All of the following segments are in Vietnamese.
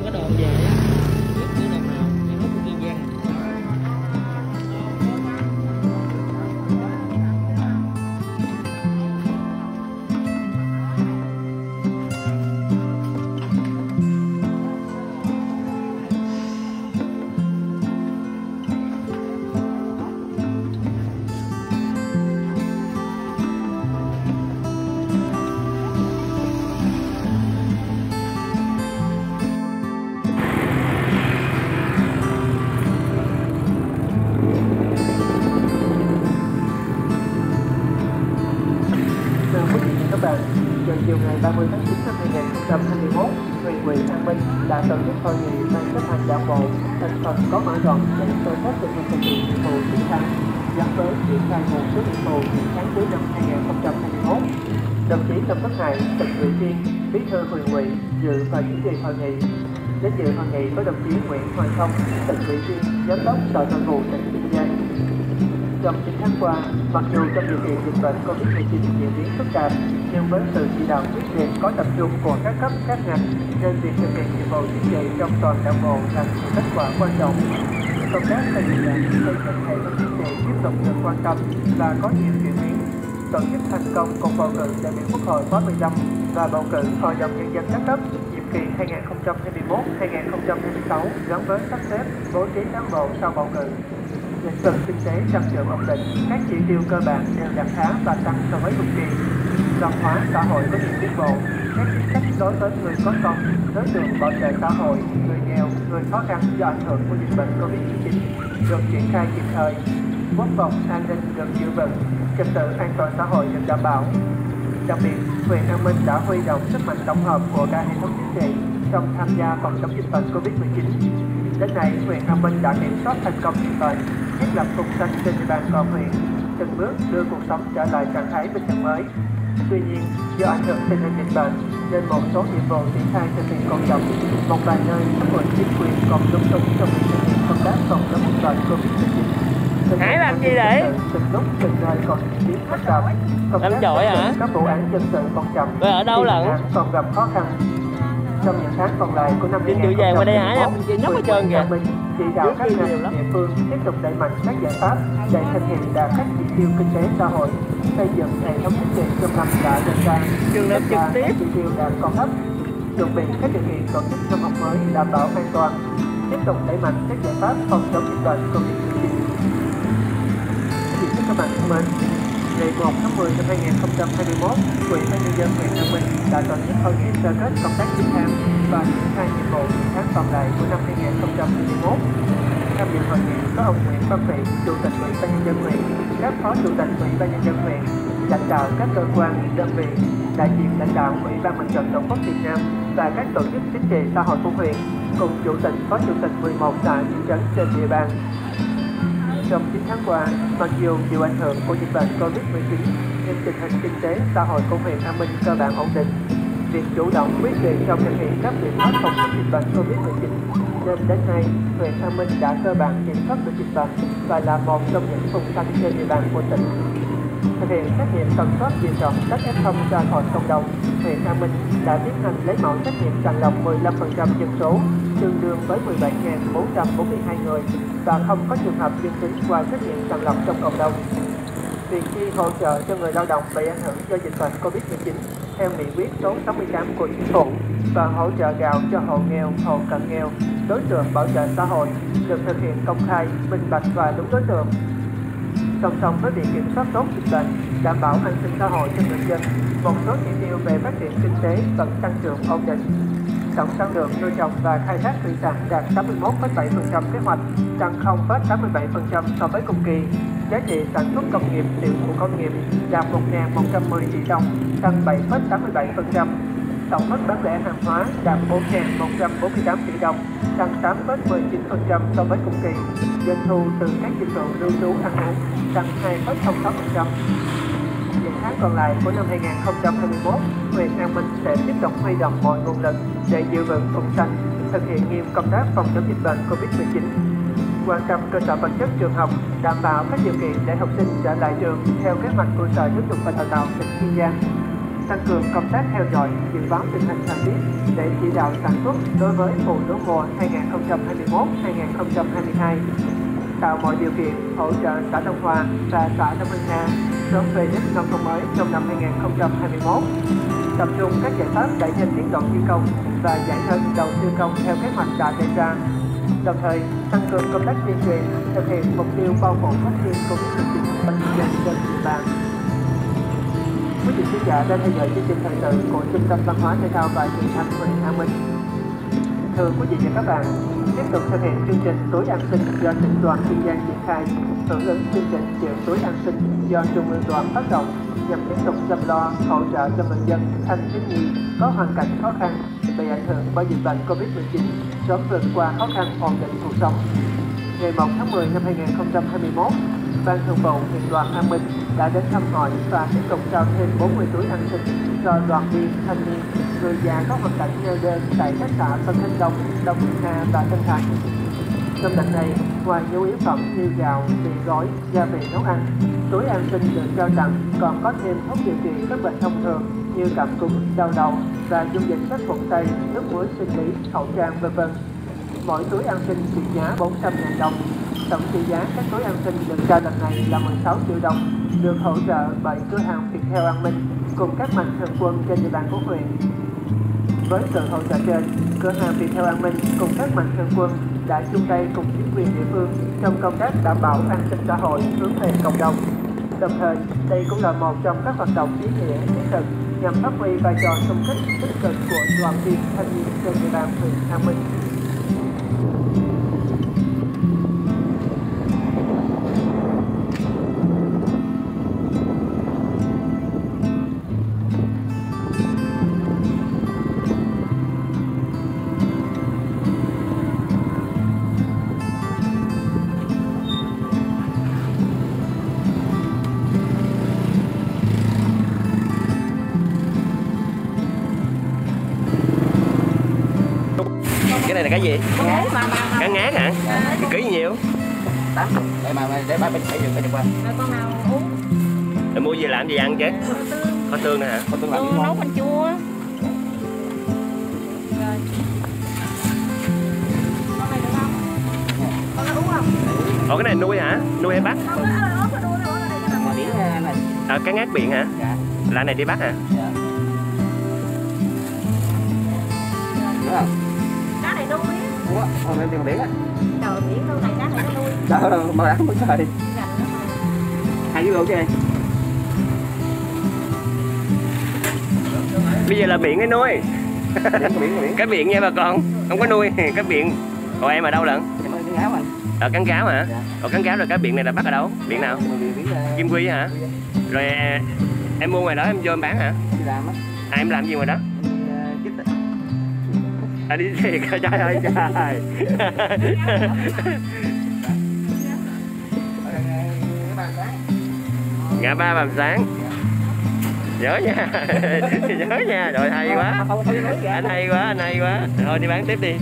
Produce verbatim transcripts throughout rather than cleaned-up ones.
cái đồn về á, biết cái đồn nào em lúc của Kiên Giang. Các bạn, vào chiều ngày ba mươi tháng chín năm hai nghìn không trăm hai mươi mốt, huyện ủy An Minh đã tổ chức hội nghị ban chấp hành đảng bộ thành phần có mở rộng để sơ kết tình hình thực hiện nhiệm vụ chín tháng gắn với triển khai một số nhiệm vụ những tháng cuối năm hai nghìn không trăm hai mươi mốt. Đồng chí Lâm Tất Hải, tỉnh ủy viên, bí thư huyện ủy dự và chủ trì hội nghị. Đến dự hội nghị có đồng chí Nguyễn Hoàng Thông, tỉnh ủy viên, giám đốc Sở Nội vụ tỉnh Kiên Giang. Trong chín tháng qua, mặc dù trong điều kiện dịch bệnh Covid mười chín diễn biến phức tạp, nhưng với sự chỉ đạo quyết liệt có tập trung của các cấp các ngành, nên việc thực hiện nhiệm vụ chính trị trong toàn đảng bộ đạt nhiều kết quả quan trọng. Công tác xây dựng đảng, xây dựng hệ thống chính trị tiếp tục được quan tâm và có nhiều chuyển biến. Tổ chức thành công cuộc bầu cử đại biểu Quốc hội khóa mười lăm và bầu cử Hội đồng nhân dân các cấp nhiệm kỳ hai nghìn không trăm hai mươi mốt đến hai nghìn không trăm hai mươi sáu gắn với sắp xếp bố trí cán bộ sau bầu cử. Lĩnh vực kinh tế tăng trưởng ổn định, các chỉ tiêu cơ bản đều đạt khá và tăng so với cùng kỳ. Văn hóa xã hội có nhiều tiến bộ, các chính sách đối với người có công, đối tượng bảo trợ xã hội, người nghèo, người khó khăn do ảnh hưởng của dịch bệnh Covid mười chín được triển khai kịp thời. Quốc phòng an ninh được giữ vững, trật tự an toàn xã hội được đảm bảo. Đặc biệt, huyện An Minh đã huy động sức mạnh tổng hợp của cả hệ thống chính trị trong tham gia phòng chống dịch bệnh Covid mười chín. Đến nay, huyện An Minh đã kiểm soát thành công dịch bệnh, thiết lập vùng xanh trên địa bàn toàn huyện, từng bước đưa cuộc sống trở lại trạng thái bình thường mới. Tuy nhiên, do ảnh hưởng tình hình dịch bệnh, nên một số nhiệm vụ triển khai thực hiện còn chậm. Một vài nơi, các quận chính quyền còn lúng túng trong việc thực hiện công tác phòng chống dịch bệnh Covid mười chín. Hãy làm gì đấy? Từng lúc từng nơi còn diễn biến phức tạp. Làm chọi hả? Các vụ án dân sự còn chậm. Rồi ở đâu lận? Còn gặp khó khăn. Trong những tháng còn lại của năm hai nghìn không trăm hai mươi mốt, vàng qua đây hả? Em nhóc hết trơn kìa. Chỉ đạo các ngành địa phương tiếp tục đẩy mạnh các giải pháp để thực hiện đạt các chỉ tiêu kinh tế xã hội, xây dựng hệ thống chính trị trong năm đã đề ra. Trường lớp trực tiếp. Chỉ tiêu đạt còn thấp, chuẩn bị các điều kiện tổ chức năm học mới đảm bảo an toàn, tiếp tục đẩy mạnh các giải pháp phòng chống dịch bệnh Covid mười chín. Xin chào các bạn thân mến. Ngày một tháng mười năm hai nghìn không trăm hai mươi mốt, Ủy ban nhân dân huyện An Minh đã tổ chức hội nghị sơ kết công tác chín tháng và triển khai nhiệm vụ những tháng còn lại của năm hai nghìn không trăm hai mươi mốt. Tham dự hội nghị có ông Nguyễn Văn Vị, Chủ tịch Ủy ban nhân dân huyện, các phó chủ tịch Ủy ban nhân dân huyện, lãnh đạo các cơ quan, đơn vị, đại diện lãnh đạo Ủy ban Mặt trận Tổ quốc Việt Nam và các tổ chức chính trị xã hội của huyện, cùng chủ tịch, phó chủ tịch mười một xã thị trấn trên địa bàn. Trong chín tháng qua, mặc dù chịu ảnh hưởng của dịch bệnh Covid mười chín, nhưng tình hình kinh tế xã hội của huyện An Minh cơ bản ổn định. Việc chủ động quyết liệt trong thực hiện các biện pháp phòng chống dịch bệnh Covid mười chín, nên đến nay huyện An Minh đã cơ bản kiểm soát được dịch bệnh và là một trong những vùng xanh trên địa bàn của tỉnh. Thực hiện xét nghiệm tầm soát diện rộng các ép không ra khỏi cộng đồng, huyện An Minh đã tiến hành lấy mẫu xét nghiệm sàng lọc mười lăm phần trăm dân số, tương đương với mười bảy nghìn bốn trăm bốn mươi hai người, và không có trường hợp dương tính qua xét nghiệm sàng lọc trong cộng đồng. Việc chi hỗ trợ cho người lao động bị ảnh hưởng do dịch bệnh Covid mười chín theo nghị quyết số sáu mươi tám của Chính phủ và hỗ trợ gạo cho hộ nghèo, hộ cận nghèo, đối tượng bảo trợ xã hội được thực hiện công khai, minh bạch và đúng đối tượng. Song song với việc kiểm soát tốt dịch bệnh, đảm bảo an sinh xã hội cho người dân, một số chỉ tiêu về phát triển kinh tế vẫn tăng trưởng ổn định. Tổng sản lượng nuôi trồng và khai thác thủy sản đạt tám mươi mốt phẩy bảy phần trăm kế hoạch, tăng không phẩy tám mươi bảy phần trăm so với cùng kỳ. Giá trị sản xuất công nghiệp, tiểu thủ công nghiệp đạt một nghìn một trăm mười tỷ đồng, tăng bảy phẩy tám mươi bảy phần trăm. Tổng mức bán lẻ hàng hóa đạt bốn nghìn một trăm bốn mươi tám tỷ đồng, tăng tám phẩy mười chín phần trăm so với cùng kỳ. Doanh thu từ các dịch vụ lưu trú ăn uống tăng hai phẩy không sáu phần trăm. Những tháng còn lại của năm hai nghìn không trăm hai mươi mốt, huyện An Minh sẽ tiếp tục huy động mọi nguồn lực để giữ vững vùng xanh, thực hiện nghiêm công tác phòng chống dịch bệnh Covid mười chín. Quan tâm cơ sở vật chất trường học, đảm bảo các điều kiện để học sinh trở lại trường theo kế hoạch của Sở Giáo dục và Đào tạo tỉnh Kiên Giang. tăng cường công tác theo dõi, dự báo tình hình thời tiết để chỉ đạo sản xuất đối với vụ lúa mùa hai nghìn không trăm hai mươi mốt hai nghìn không trăm hai mươi hai, tạo mọi điều kiện hỗ trợ xã Đông Hòa và xã Đông Hưng Hà sớm về đích nông thôn mới trong năm hai nghìn không trăm hai mươi mốt, tập trung các giải pháp đẩy nhanh tiến độ thi công và giải ngân đầu tư công theo kế hoạch đã đề ra, đồng thời tăng cường công tác tuyên truyền thực hiện mục tiêu bao phủ vaccine Covid mười chín cho nhân dân trên địa bàn. Quý vị khán giả đang theo dõi chương trình thời sự của Trung tâm Văn hóa Thể thao và Truyền thanh huyện An Minh. Thưa quý vị và các bạn, tiếp tục thực hiện chương trình túi an sinh do tỉnh đoàn Kiên Giang triển khai, hưởng ứng chương trình triệu túi an sinh do Trung ương đoàn phát động nhằm tiếp tục chăm lo hỗ trợ cho người dân thanh thiếu nhi có hoàn cảnh khó khăn bị ảnh hưởng bởi dịch bệnh Covid mười chín sớm vượt qua khó khăn, ổn định cuộc sống. Ngày một tháng mười năm hai nghìn không trăm hai mươi mốt, Ban Thường vụ huyện đoàn An Minh đã đến thăm hỏi và tiếp tục trao thêm bốn mươi túi an sinh cho đoàn viên, thanh niên, người già có hoàn cảnh neo đơn tại các xã Tân Thanh Đông, Đông Hưng Hà và Tân Thạnh. Trong đợt này, ngoài nhu yếu phẩm như gạo, mì gói, gia vị nấu ăn, túi an sinh được trao tặng còn có thêm thuốc điều trị các bệnh thông thường như cảm cúm, đau đầu và dung dịch sát khuẩn tay, nước muối sinh lý, khẩu trang, vân vân. Mỗi túi an sinh trị giá bốn trăm nghìn đồng. Tổng trị giá các túi an sinh được trao lần này là mười sáu triệu đồng, được hỗ trợ bởi cửa hàng Viettel An Minh cùng các mạnh thường quân trên địa bàn của huyện. Với sự hỗ trợ trên, cửa hàng Viettel An Minh cùng các mạnh thường quân đã chung tay cùng chính quyền địa phương trong công tác đảm bảo an sinh xã hội hướng về cộng đồng. Đồng thời, đây cũng là một trong các hoạt động ý nghĩa thiết thực nhằm phát huy vai trò xung kích tích cực của đoàn viên thanh niên trên địa bàn huyện An Minh. Cái này là cái gì? Cá ngát hả? Thì ký nhiều? Để mà để ba bên phải dừng cái chụp qua. Con nào uống? Rồi mua gì làm gì ăn chứ? Có tương nè hả? Có tương làm Ừ, nấu canh chua. Rồi. Con này được không? Con nó uống không? Ủa cái này nuôi hả? Nuôi hay bắt? Không, nó uống có nuôi rồi, cái này Biển này. À, cá ngát biển hả? Dạ. Là này đi bắt hả? Dạ. Đúng không? cá này nuôi. Ủa, còn bên biển á. Trời, biển đâu này cá này nó nuôi. Đâu đâu mà đáng mới trời. Gành nó thôi. Hai ký chứ. Bây giờ là biển cái nuôi. Biển biển biển. Cái biển nha bà con, không có nuôi. Cái biển. Còn em ở đâu lận? Em ơi, cái áo anh. Ở cắn cáo hả? Dạ. Còn cắn cáo rồi cái biển này là bắt ở đâu? Biển nào? Biển, biển, Kim Quy hả? Rồi em mua ngoài đó em vô em bán hả? đi làm á. À, em làm gì ngoài đó? Chích á. À, đi thiệt trời ơi trời. Ngã ba Bàm Sáng. Nhớ nha. Nhớ nha. Rồi hay quá. Anh hay quá, anh hay quá. Thôi đi bán tiếp đi.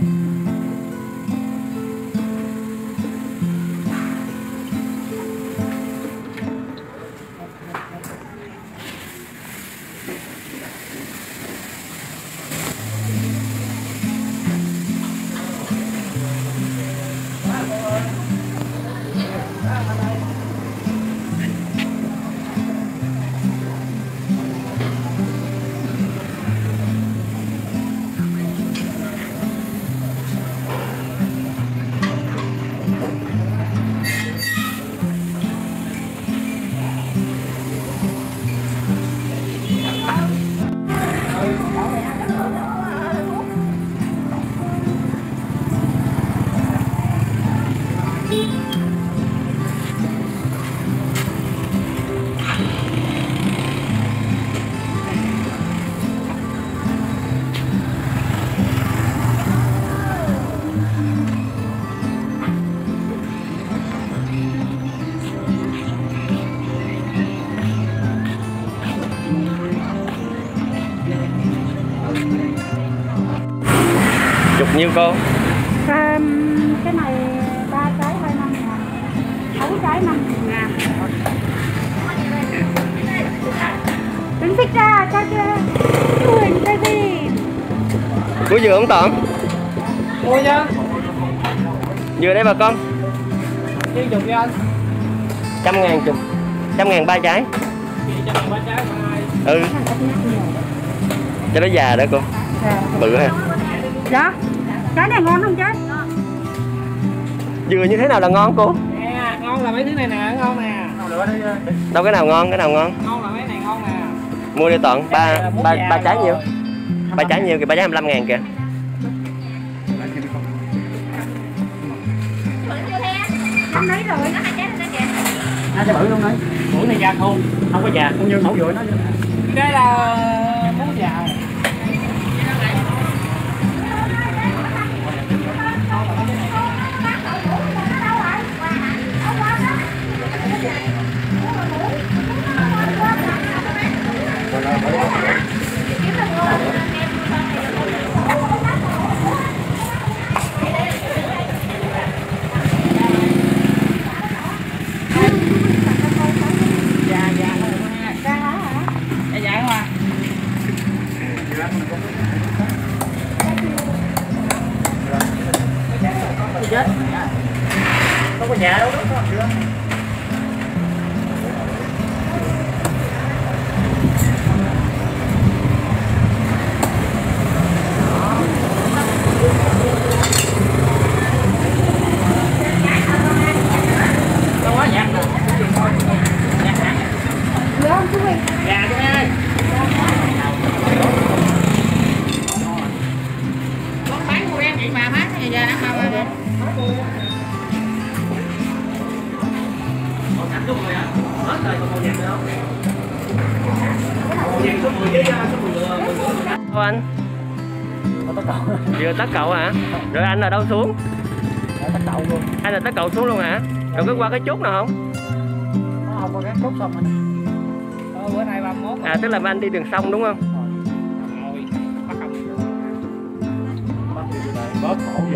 Chục nhiêu cô? À, cái này ba trái hai năm ngàn, sáu trái năm ngàn. Trứng Anh xích ra cho chú Huỳnh đây đi. Mua dừa không Toàn? Mua nha. Dừa đây bà con. Nhiêu chục cho anh? Trăm ngàn chục. Trăm ngàn ba trái. Trăm ngàn ba trái mà ai? Ừ. Cho nó già đó cô. Dạ. Bự ha. Dạ. Trái này ngon không trái? Dừa như thế nào là ngon cô? Nè, ngon là mấy thứ này nè, ngon nè. Đâu cái nào ngon, cái nào ngon? Ngon là mấy này ngon nè. Mua đi Toàn, ba ba ba trái nhiêu? Ba trái nhiêu kìa, ba trái hai mươi lăm ngàn kìa. Không lấy rồi, nó hai trái lên kìa. Hai trái bự luôn đấy. Bữa này già khôn, không có già, không như mẫu dừa nó. Đây là món già. Chết. Không có nhà đâu đó. Đâu quá nhạc rồi. Được không chú Huỳnh? Dạ chú ơi. Con bán của em vậy mà mát cái gì ra ăn mà mà. Cô anh? Vừa tất cậu hả? Rồi anh là đâu xuống? Tất cậu luôn. Anh là tất cậu xuống luôn hả? Rồi có qua cái chốt nào không? Nó không có cái chốt xong anh. Ờ, bữa nay ba mươi mốt. À tức là anh đi đường sông đúng không? Rồi, bắt không. Bắt đi đây, bớt khổ vô.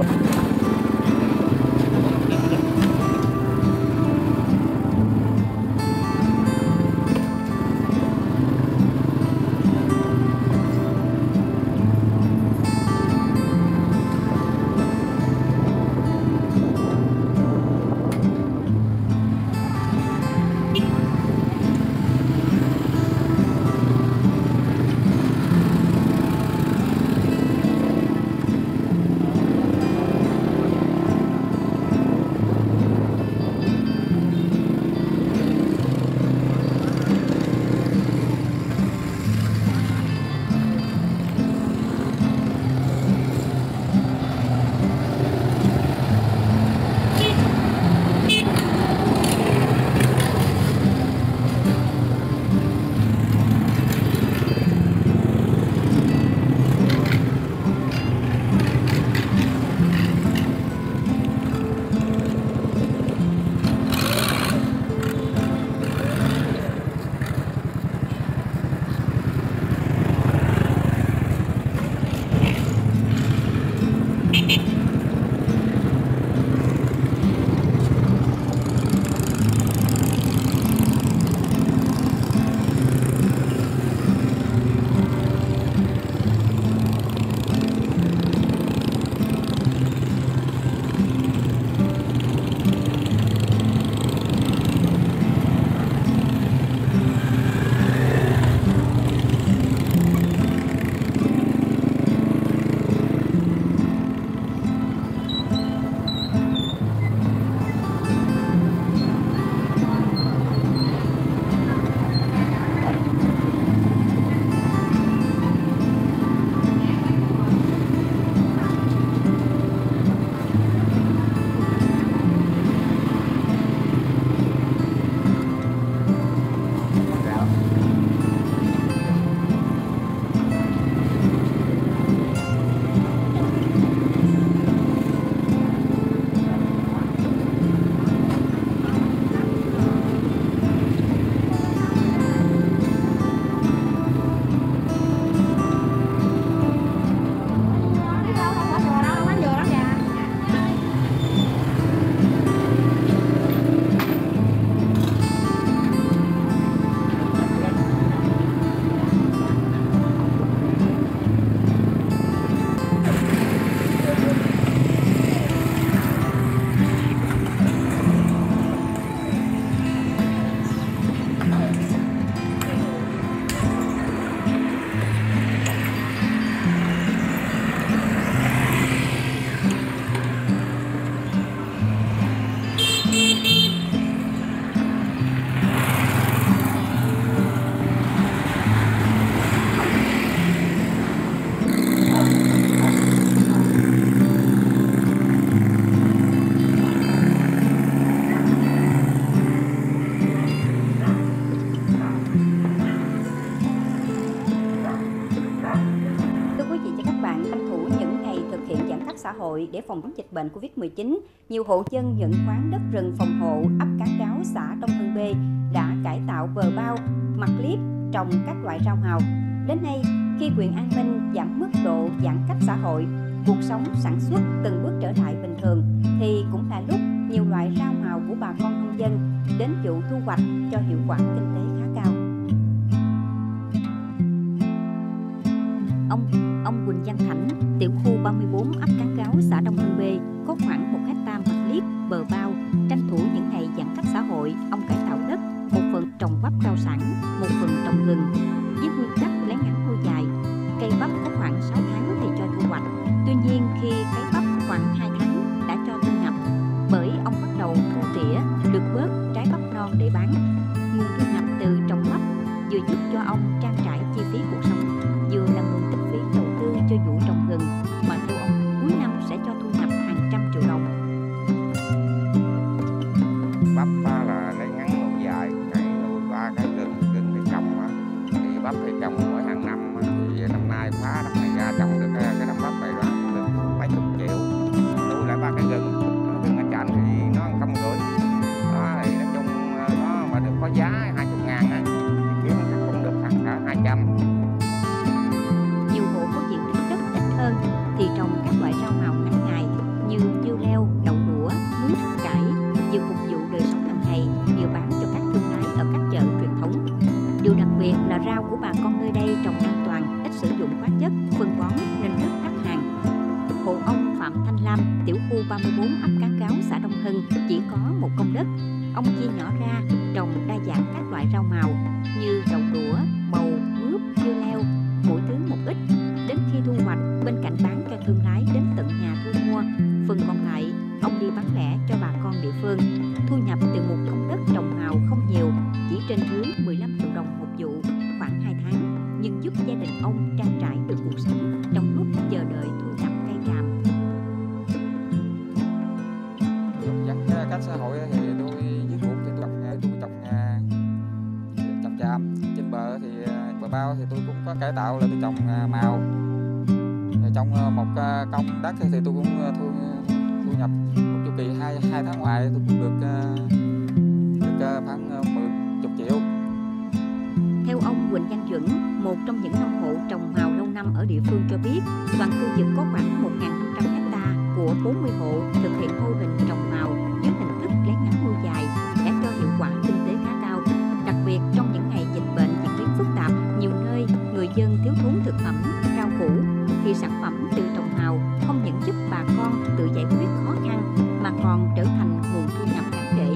xã hội để phòng chống dịch bệnh Covid mười chín, nhiều hộ dân nhận khoán đất rừng phòng hộ ấp Cán Cáo, xã Đông Hưng B đã cải tạo bờ bao, mặt liếp, trồng các loại rau màu. Đến nay, khi huyện An Minh giảm mức độ giãn cách xã hội, cuộc sống sản xuất từng bước trở lại bình thường, thì cũng là lúc nhiều loại rau màu của bà con nông dân đến vụ thu hoạch cho hiệu quả kinh tế khá cao. Ông ông Quỳnh Văn Thảnh, tiểu khu ba mươi bốn ấp Cán Cáo, xã Đông Hưng B có khoảng một hecta mặt liếp, bờ bao. Tranh thủ những ngày giãn cách xã hội, ông cải tạo đất, một phần trồng bắp rau sẵn, một phần trồng gừng, với nguyên tắc lấy ngắn nuôi dài. Cây bắp có khoảng sáu tháng thì cho thu hoạch. Tuy nhiên khi cây bắp khoảng hai tháng đã cho thu nhập, bởi ông bắt đầu thu tỉa, lược bớt trái bắp non để bán. Nguồn thu nhập từ trồng bắp vừa giúp cho ông trang trải chi phí cuộc sống, vừa là nguồn kinh phí đầu tư cho vụ trồng gừng, mà theo ông cuối năm sẽ cho thu nhập hàng trăm triệu đồng. Bắp là lấy ngắn nuôi dài, cái nuôi ba cái gừng, gừng thì trồng thì bắp thì trồng mỗi hàng năm, thì năm nay phá đất này ra trồng được cái đám bắp này là được mấy chục triệu, nuôi lại ba cái gừng, gừng ở Trạm thì nó không rưỡi, đó thì nói chung nó mà được có giá hai chục ngàn á, thì kiếm chắc cũng được khoảng cả hai trăm. Nhiều hộ có diện tích đất ít hơn thì trồng các loại rau màu ngắn ngày như dưa leo, đậu đũa, mướp, cải, vừa phục vụ đời sống hàng ngày, vừa bán cho các thương lái ở các chợ truyền thống. Điều đặc biệt là rau của bà con nơi đây trồng an toàn, ít sử dụng hóa chất, phân bón nên rất đắt hàng. Hộ ông Phạm Thanh Lam, tiểu khu ba mươi bốn ấp Cán Cáo, xã Đông Hưng chỉ có một công đất. Ông chia nhỏ ra trồng đa dạng các loại rau màu như đậu đũa, bầu, mướp, dưa leo, mỗi thứ một ít. Đến khi thu hoạch, bên cạnh bán cho thương lái đến tận nhà thu mua, phần còn lại ông đi bán lẻ cho bà con địa phương. Thu nhập từ một công đất trồng màu không nhiều, chỉ trên dưới mười lăm triệu đồng một vụ, khoảng hai tháng, nhưng giúp gia đình ông trang trải được cuộc sống trong lúc chờ đợi thu nhập cây tràm. Giãn cách xã hội thì tôi với cuộc thì tôi trồng tôi trồng trồng tràm, trên bờ thì bờ bao thì tôi cũng có cải tạo là tôi trồng màu. Trong một công đất thì tôi cũng thu thu nhập một chu kỳ hai hai tháng ngoài tôi cũng được được khoảng mười chục triệu. Theo ông Quỳnh Văn Duẩn, một trong những nông hộ trồng màu lâu năm ở địa phương cho biết, toàn khu vực có khoảng một nghìn năm trăm hecta của bốn mươi hộ thực hiện mô hình trồng màu dưới hình thức lấy ngắn nuôi dài đã cho hiệu quả kinh tế khá cao. Đặc biệt trong những ngày dịch bệnh diễn biến phức tạp, nhiều nơi người dân thiếu thốn thực phẩm, rau củ, thì sản phẩm từ trồng màu không những giúp bà con tự giải quyết khó khăn mà còn trở thành nguồn thu nhập đáng kể.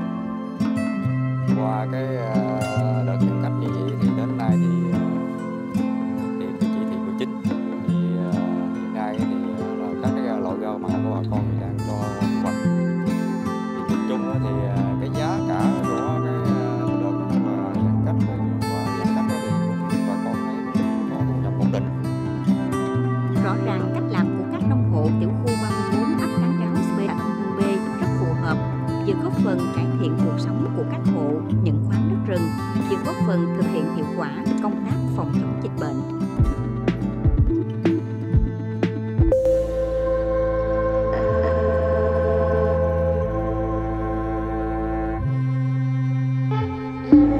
Qua cái đợt giãn cách như vậy thì đến nay thì thì cái chỉ thị mười chín thì hiện nay thì là các cái loại rau màu của bà con thì đang cho thu hoạch. Thì nhìn chung thì cái giá cả của cái đợt mà giãn cách và giãn cách thì bà con thấy có thu nhập ổn định. Rõ ràng cách làm của các nông hộ tiểu khu ba mươi bốn ấp Cán Cáo, xã Đông Hưng B rất phù hợp, vừa góp phần cải thiện cuộc sống của các hộ nhận khoán đất rừng, vừa góp phần thực hiện hiệu quả công tác phòng chống dịch bệnh. Thank you.